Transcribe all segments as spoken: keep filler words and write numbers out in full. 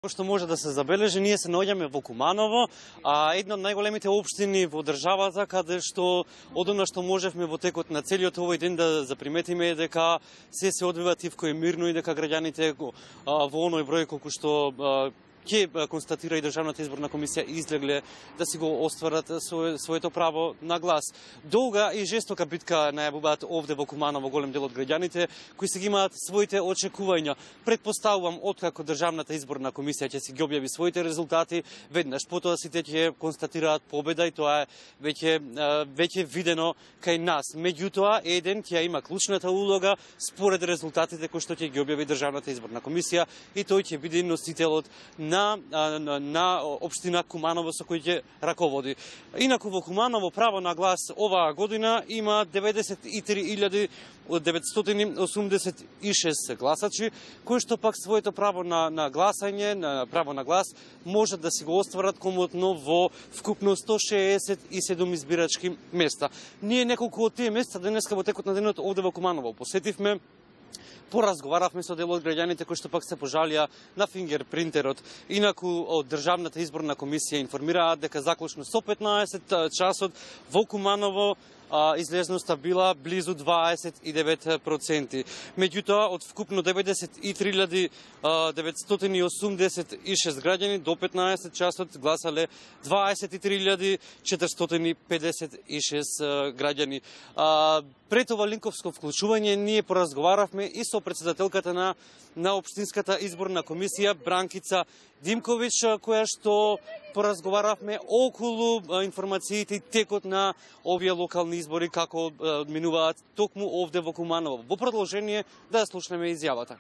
Што може да се забележи, ние се наоѓаме во Куманово, а една од најголемите општини во државата, каде што од она што можевме во текот на целиот овој ден да заприметиме е дека се се одвива тивко и мирно и дека граѓаните во оној број колку што ќе констатира и Државната изборна комисија излегле да си го остварат свое, своето право на глас. Долга и жестока битка најавуваат овде во Куманово голем дел од граѓаните кои си ги имаат своите очекувања. Предпоставувам откако Државната изборна комисија ќе си ги објави своите резултати, веднаш потоа сите ќе констатираат победа и тоа е веќе веќе видено кај нас. Меѓутоа еден ќе има клучната улога според резултатите кои што ќе ги објави Државната изборна комисија и тој ќе биде носителот на На, на, на општина Куманово со кој ќе раководи. Инаку во Куманово право на глас оваа година има деветдесет и три илјади деветстотини осумдесет и шест гласачи, кои што пак своето право на, на гласање, на право на глас, можат да си го остварат комотно во вкупно сто шеесет и седум избирачки места. Ние неколку од тие места денеска во текот на денот овде во Куманово посетивме. Поразговаравме со дел од граѓаните кои што пак се пожалија на фингерпринтерот. Инаку од Државната изборна комисија информираат дека заклучно со петнаесет часот во Куманово излезноста била близу дваесет и девет проценти. Меѓутоа, од вкупно деветдесет и три илјади деветстотини осумдесет и шест граѓани до петнаесет часот гласале дваесет и три илјади четиристотини педесет и шест граѓани. Пред ова линковско вклучување ние поразговаравме и со претседателката на на општинската изборна комисија Бранкица Димкович, која што поразговаравме околу информациите и текот на овие локални избори како минуваат токму овде во Куманово. Во продолжение да ја слушнеме изјавата.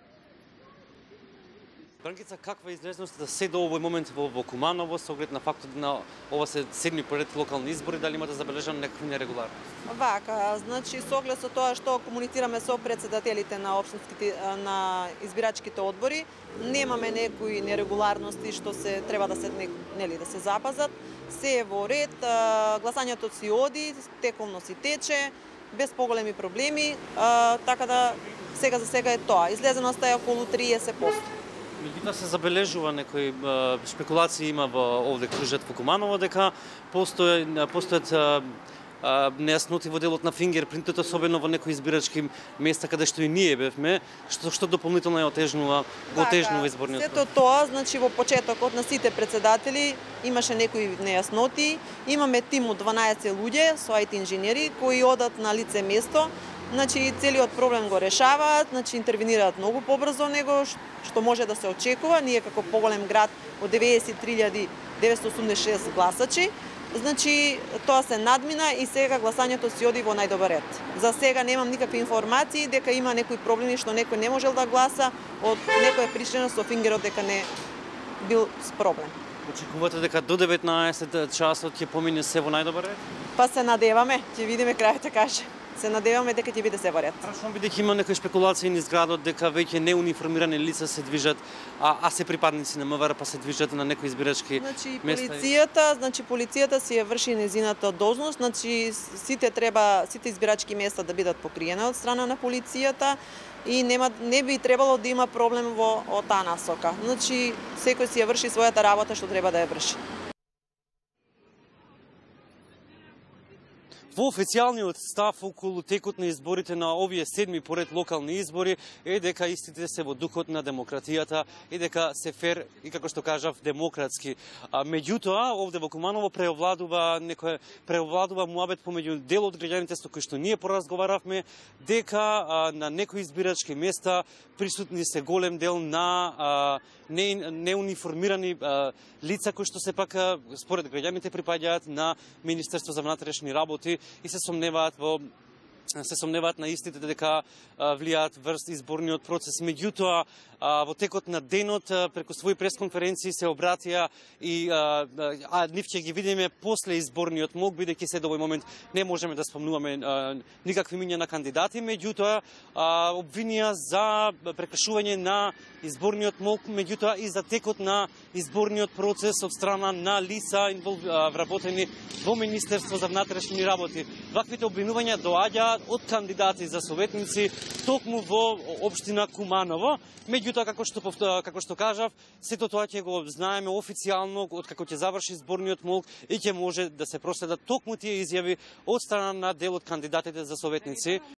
Бранкица, каква е излезноста се до овој момент во, во Куманово со оглед на фактот на ова се седми поред локални избори, дали има да забележам некакви нерегуларности? Вака, значи со оглед со тоа што комуницираме со претседателите на општинските на избирачките одбори, немаме некои нерегуларности што се треба да се нели да се запазат. Се е во ред, гласањето си оди, теколно си тече, без поголеми проблеми, така да сега за сега е тоа. Излезеноста е околу триесет проценти. Меѓутоа се забележува некои спекулации има во овде кружат во Куманово дека постои постојат нејасноти во делот на фингерпринтот, особено во некои избирачки места каде што и ние бевме, што што дополнително ја отежнува, го отежнува изборниот процес. Сето тоа, значи во почетокот на сите претседатели имаше некои нејасноти. Имаме тим од дванаесет луѓе со ай ти инженери кои одат на лице место. Значи целиот проблем го решаваат, значи интервенираат многу побрзо него што може да се очекува. Ние како поголем град од деветдесет и три илјади деветстотини осумдесет и шест гласачи, значи тоа се надмина и сега гласањето си оди во најдобар ред. За сега немам никакви информации дека има некои проблеми што некој не можел да гласа од некоја причина со фингерот дека не бил с проблем. Очекувате дека до деветнаесет часот ќе помине се во најдобар ред? Па се надеваме, ќе видиме крајот каже. Се надеваме дека ќе биде се во ред. Прашувам бидејќи има некои спекулации низ градот дека веќе неуниформирани лица се движат, а, а се припадници на МВР па се движат на некои избирачки значи, места. Полицијата, значи полицијата си ја врши незината должност, значи сите треба сите избирачки места да бидат покриени од страна на полицијата и нема не би требало да има проблем во од таа насока. Значи секој си ја врши својата работа што треба да ја врши. Во официјалниот став околу текот на изборите на овие седми поред локални избори е дека истите се во духот на демократијата и дека се фер и како што кажав демократски. А, меѓутоа овде во Куманово преовладува некој преовладува муабет помеѓу дел од граѓаните со кои што ние поразговаравме дека а, на некои избирачки места присутни се голем дел на а, не, неуниформирани а, лица кои што сепак според граѓаните припаѓаат на Министерство за внатрешни работи и се сомневаат во се сомневаат на истите дека влијаат врз изборниот процес. Меѓутоа, во текот на денот, преку своји пресконференции се обратија и а, а нив ќе ги видиме после изборниот мок, бидејќи се до овој момент не можеме да спомнуваме а, никакви имиња на кандидати, меѓутоа обвинија за прекршување на изборниот мок, меѓутоа и за текот на изборниот процес од страна на лица вработени во Министерство за внатрешни работи. Ваквите обвинувања доаѓаат од кандидати за советници токму во општина Куманово, меѓутоа Меѓутоа, како што како што кажав, сето тоа ќе го знаеме официјално од како ќе заврши зборниот молк и ќе може да се проследат токму тие изјави од страна на дел од кандидатите за советници.